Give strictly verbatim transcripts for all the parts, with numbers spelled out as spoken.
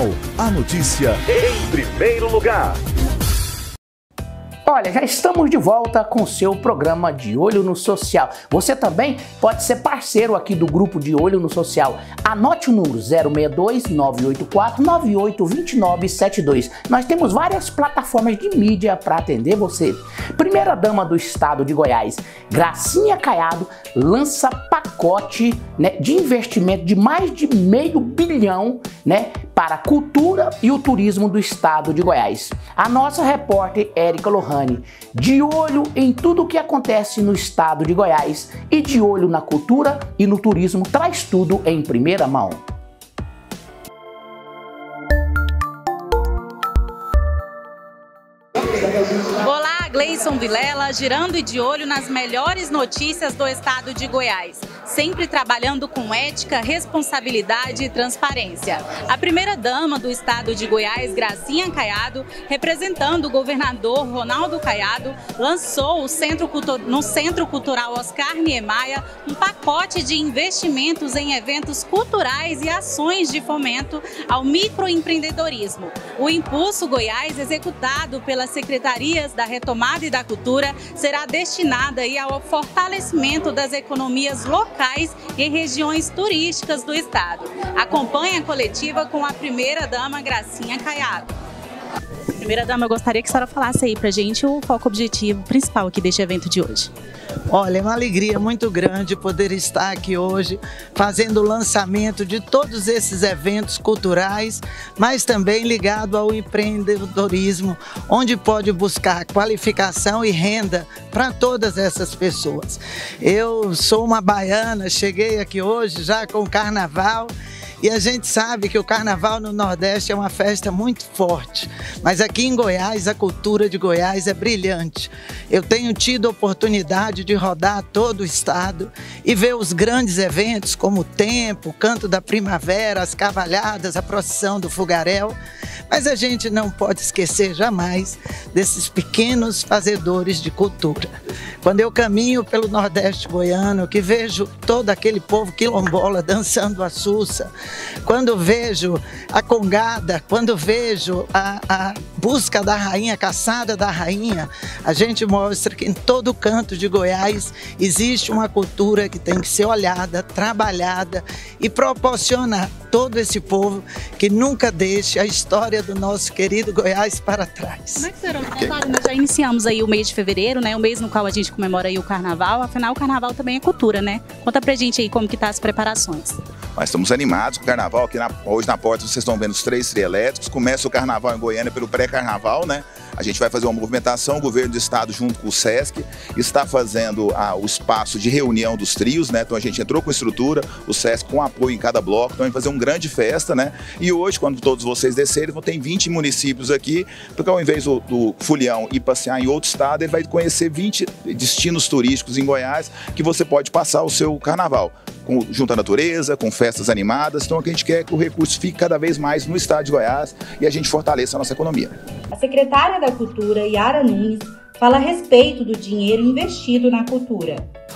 Jornal. A notícia em primeiro lugar. Olha, já estamos de volta com o seu programa De Olho no Social. Você também pode ser parceiro aqui do grupo De Olho no Social. Anote o número zero seis dois, nove oito quatro, nove oito dois nove sete dois. Nós temos várias plataformas de mídia para atender você. Primeira-dama do estado de Goiás, Gracinha Caiado, lança pacote, né, de investimento de mais de meio bilhão, né, para a cultura e o turismo do estado de Goiás. A nossa repórter Érica Lohane, de olho em tudo o que acontece no estado de Goiás e de olho na cultura e no turismo, traz tudo em primeira mão. Olá, Gleison Vilela, girando e de olho nas melhores notícias do estado de Goiás, sempre trabalhando com ética, responsabilidade e transparência. A primeira-dama do estado de Goiás, Gracinha Caiado, representando o governador Ronaldo Caiado, lançou o Centro Cultu- no Centro Cultural Oscar Niemeyer um pacote de investimentos em eventos culturais e ações de fomento ao microempreendedorismo. O Impulso Goiás, executado pelas secretarias da Retomada e da Cultura, será destinado aí ao fortalecimento das economias locais e regiões turísticas do estado. Acompanhe a coletiva com a primeira-dama Gracinha Caiado. Primeira-dama, eu gostaria que a senhora falasse aí pra gente o foco objetivo principal aqui deste evento de hoje. Olha, é uma alegria muito grande poder estar aqui hoje fazendo o lançamento de todos esses eventos culturais, mas também ligado ao empreendedorismo, onde pode buscar qualificação e renda para todas essas pessoas. Eu sou uma baiana, cheguei aqui hoje já com o carnaval. E a gente sabe que o carnaval no Nordeste é uma festa muito forte, mas aqui em Goiás, a cultura de Goiás é brilhante. Eu tenho tido a oportunidade de rodar todo o estado e ver os grandes eventos como o Tempo, o Canto da Primavera, as Cavalhadas, a Procissão do Fogaréu, mas a gente não pode esquecer jamais desses pequenos fazedores de cultura. Quando eu caminho pelo Nordeste goiano, que vejo todo aquele povo quilombola dançando a sussa, quando vejo a congada, quando vejo a, a busca da rainha, a caçada da rainha, a gente mostra que em todo canto de Goiás existe uma cultura que tem que ser olhada, trabalhada e proporcionar todo esse povo que nunca deixe a história do nosso querido Goiás para trás. Como é que será? É claro, nós já iniciamos aí o mês de fevereiro, né? O mês no qual a gente comemora aí o carnaval. Afinal, o carnaval também é cultura, né? Conta pra gente aí como que tá as preparações. Nós estamos animados com o carnaval. Aqui na, hoje na porta vocês estão vendo os três trios elétricos. Começa o carnaval em Goiânia pelo pré-carnaval, né? A gente vai fazer uma movimentação, o governo do estado junto com o Sesc está fazendo ah, o espaço de reunião dos trios, né? Então a gente entrou com estrutura, o Sesc com apoio em cada bloco, então vai fazer uma grande festa, né? E hoje, quando todos vocês descerem, vão ter vinte municípios aqui, porque ao invés do, do Fulião ir passear em outro estado, ele vai conhecer vinte destinos turísticos em Goiás que você pode passar o seu carnaval. Com, junto à natureza, com festas animadas. Então, o que a gente quer é que o recurso fique cada vez mais no estado de Goiás e a gente fortaleça a nossa economia. A secretária da Cultura, Yara Nunes, fala a respeito do dinheiro investido na cultura.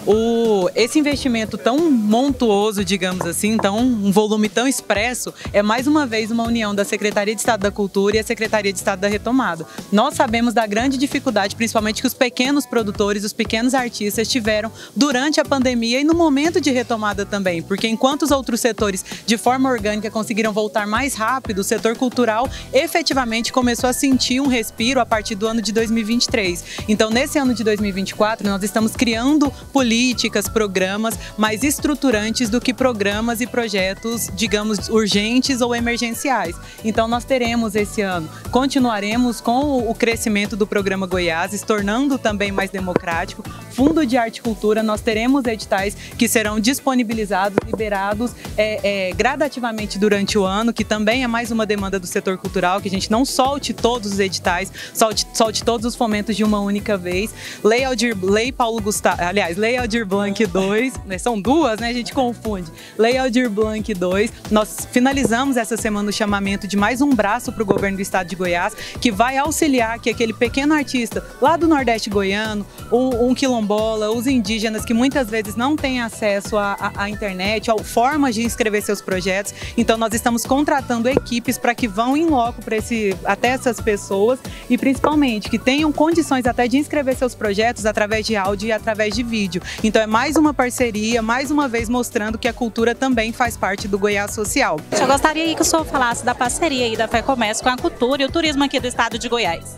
O, esse investimento tão montuoso, digamos assim, tão, um volume tão expresso, é mais uma vez uma união da Secretaria de Estado da Cultura e a Secretaria de Estado da Retomada. Nós sabemos da grande dificuldade, principalmente que os pequenos produtores, os pequenos artistas tiveram durante a pandemia e no momento de retomada também, porque enquanto os outros setores de forma orgânica conseguiram voltar mais rápido, o setor cultural efetivamente começou a sentir um respiro a partir do ano de dois mil e vinte e três. Então, nesse ano de dois mil e vinte e quatro, nós estamos criando políticas políticas, programas mais estruturantes do que programas e projetos, digamos, urgentes ou emergenciais. Então, nós teremos esse ano, continuaremos com o crescimento do programa Goiás, se tornando também mais democrático. Fundo de Arte e Cultura, nós teremos editais que serão disponibilizados, liberados é, é, gradativamente durante o ano, que também é mais uma demanda do setor cultural, que a gente não solte todos os editais, solte, solte todos os fomentos de uma única vez. Lei Aldir, Lei Paulo Gustavo, aliás, Lei Aldir Blanc dois, né, são duas, né, a gente confunde. Lei Aldir Blanc dois, nós finalizamos essa semana o chamamento de mais um braço para o governo do estado de Goiás, que vai auxiliar que aquele pequeno artista lá do Nordeste goiano, um, um quilombola, quilombola, os indígenas que muitas vezes não têm acesso à, à, à internet, a formas de inscrever seus projetos. Então nós estamos contratando equipes para que vão em loco para esse, até essas pessoas e principalmente que tenham condições até de inscrever seus projetos através de áudio e através de vídeo. Então é mais uma parceria, mais uma vez mostrando que a cultura também faz parte do Goiás Social. Eu gostaria aí que o senhor falasse da parceria aí da FEComércio com a cultura e o turismo aqui do estado de Goiás.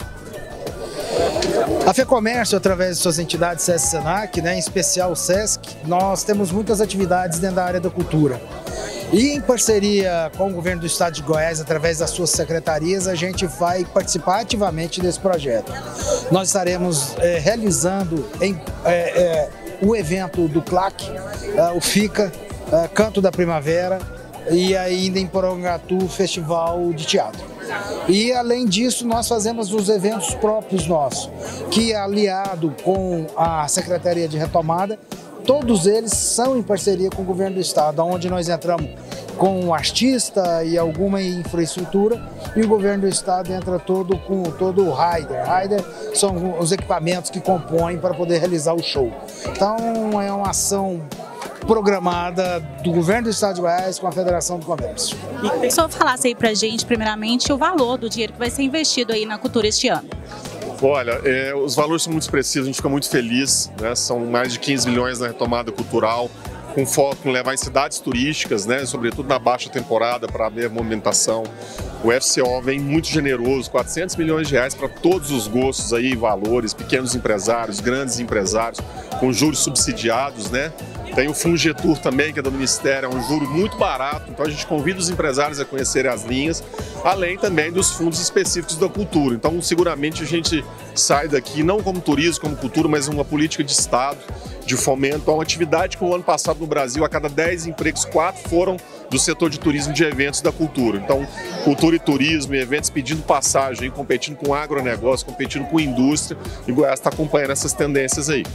A FEComércio, através de suas entidades SESC Senac, né, em especial o SESC, nós temos muitas atividades dentro da área da cultura. E em parceria com o governo do estado de Goiás, através das suas secretarias, a gente vai participar ativamente desse projeto. Nós estaremos é, realizando em, é, é, o evento do C L A C, é, o FICA, é, Canto da Primavera, e ainda em Porangatu, Festival de Teatro. E além disso, nós fazemos os eventos próprios nossos, que aliado com a Secretaria de Retomada, todos eles são em parceria com o governo do estado, onde nós entramos com um artista e alguma infraestrutura, e o governo do estado entra todo com todo o rider. Rider são os equipamentos que compõem para poder realizar o show. Então é uma ação programada do governo do estado de Goiás com a Federação do Comércio. E que o senhor falasse aí pra gente, primeiramente, o valor do dinheiro que vai ser investido aí na cultura este ano. Olha, é, os valores são muito expressivos, a gente fica muito feliz, né? São mais de quinze milhões na retomada cultural, com foco em levar em cidades turísticas, né? Sobretudo na baixa temporada, para haver movimentação. O F C O vem muito generoso, quatrocentos milhões de reais para todos os gostos aí, valores, pequenos empresários, grandes empresários, com juros subsidiados, né? Tem o Fungetur também, que é do Ministério, é um juro muito barato, então a gente convida os empresários a conhecerem as linhas, além também dos fundos específicos da cultura. Então, seguramente a gente sai daqui, não como turismo, como cultura, mas uma política de Estado, de fomento a uma atividade que o ano passado no Brasil, a cada dez empregos, quatro foram do setor de turismo e de eventos da cultura. Então, cultura e turismo, e eventos pedindo passagem, competindo com agronegócio, competindo com indústria, e Goiás está acompanhando essas tendências aí.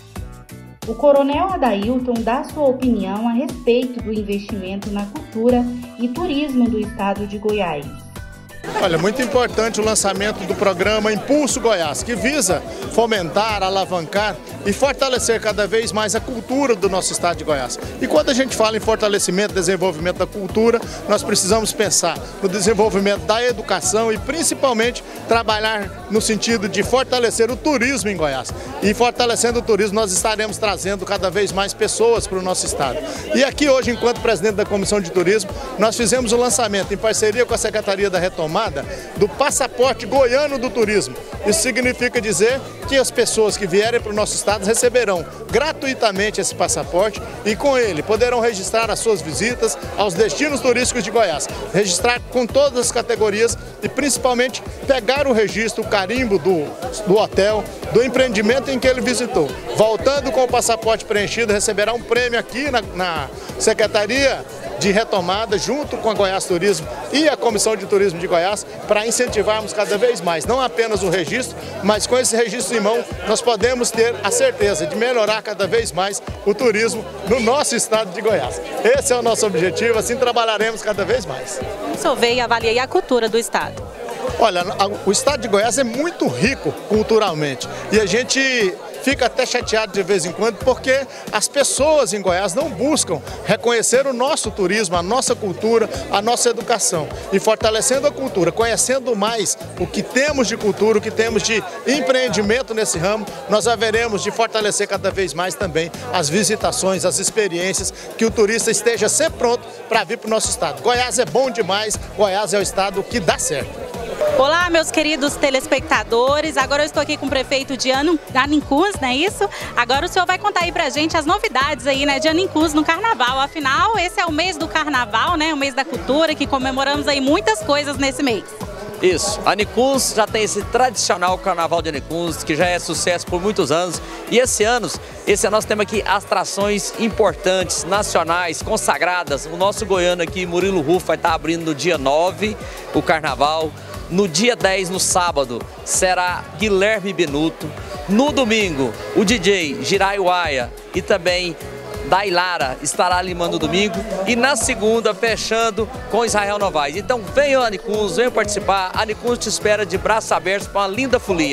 O coronel Adailton dá sua opinião a respeito do investimento na cultura e turismo do estado de Goiás. Olha, muito importante o lançamento do programa Impulso Goiás, que visa fomentar, alavancar e fortalecer cada vez mais a cultura do nosso estado de Goiás. E quando a gente fala em fortalecimento e desenvolvimento da cultura, nós precisamos pensar no desenvolvimento da educação e principalmente trabalhar no sentido de fortalecer o turismo em Goiás. E fortalecendo o turismo, nós estaremos trazendo cada vez mais pessoas para o nosso estado. E aqui hoje, enquanto presidente da Comissão de Turismo, nós fizemos o lançamento em parceria com a Secretaria da Retomada do Passaporte Goiano do Turismo. Isso significa dizer que as pessoas que vierem para o nosso estado receberão gratuitamente esse passaporte e com ele poderão registrar as suas visitas aos destinos turísticos de Goiás, registrar com todas as categorias e principalmente pegar o registro, o carimbo do, do hotel, do empreendimento em que ele visitou. Voltando com o passaporte preenchido, receberá um prêmio aqui na, na Secretaria de Retomada, junto com a Goiás Turismo e a Comissão de Turismo de Goiás, para incentivarmos cada vez mais, não apenas o registro, mas com esse registro em mão, nós podemos ter a certeza de melhorar cada vez mais o turismo no nosso estado de Goiás. Esse é o nosso objetivo, assim trabalharemos cada vez mais. O senhor veio e avalia aí a cultura do estado? Olha, o estado de Goiás é muito rico culturalmente e a gente fica até chateado de vez em quando porque as pessoas em Goiás não buscam reconhecer o nosso turismo, a nossa cultura, a nossa educação. E fortalecendo a cultura, conhecendo mais o que temos de cultura, o que temos de empreendimento nesse ramo, nós haveremos de fortalecer cada vez mais também as visitações, as experiências, que o turista esteja sempre pronto para vir para o nosso estado. Goiás é bom demais, Goiás é o estado que dá certo. Olá, meus queridos telespectadores, agora eu estou aqui com o prefeito de Anincus, não é isso? Agora o senhor vai contar aí pra gente as novidades aí, né, de Anincus no carnaval. Afinal, esse é o mês do carnaval, né, o mês da cultura, que comemoramos aí muitas coisas nesse mês. Isso, Anincus já tem esse tradicional carnaval de Anincus, que já é sucesso por muitos anos. E esse ano, esse ano nós temos aqui atrações importantes, nacionais, consagradas. O nosso goiano aqui, Murilo Rufo, vai estar abrindo no dia nove o carnaval. No dia dez, no sábado, será Guilherme Benuto. No domingo, o D J Girai Uaia e também Dailara estará animando o domingo. E na segunda, fechando com Israel Novaes. Então venham a Anincus, venham participar. A Anincus te espera de braços abertos para uma linda folia.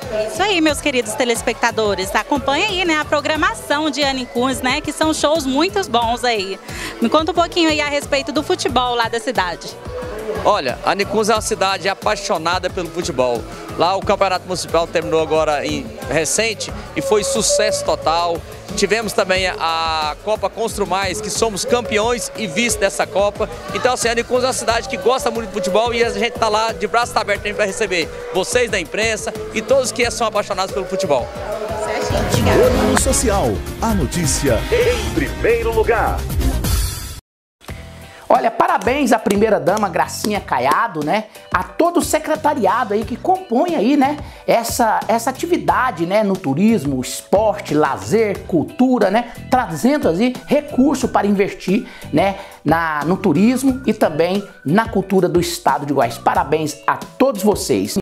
Isso aí, meus queridos telespectadores. Acompanha aí, né, a programação de Anicuns, né, que são shows muito bons aí. Me conta um pouquinho aí a respeito do futebol lá da cidade. Olha, Anicuns é uma cidade apaixonada pelo futebol. Lá o Campeonato Municipal terminou agora em recente e foi sucesso total. Tivemos também a Copa Constru Mais, que somos campeões e vice dessa Copa. Então, assim, Anicuns é uma cidade que gosta muito de futebol e a gente está lá de braços abertos para receber vocês da imprensa e todos que são apaixonados pelo futebol. Olho no Social, a notícia em primeiro lugar. Olha, parabéns à primeira-dama Gracinha Caiado, né? A todo o secretariado aí que compõe aí, né? Essa, essa atividade, né? No turismo, esporte, lazer, cultura, né? Trazendo aí recurso para investir, né? Na, no turismo e também na cultura do estado de Goiás. Parabéns a todos vocês.